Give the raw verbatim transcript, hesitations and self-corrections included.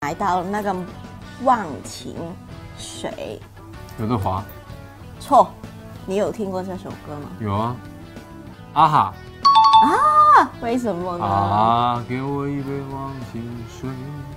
来到了那个忘情水。 刘德华。 错，你有听过这首歌吗？ 有啊。啊哈。 啊，为什么呢？ 啊，给我一杯忘情水。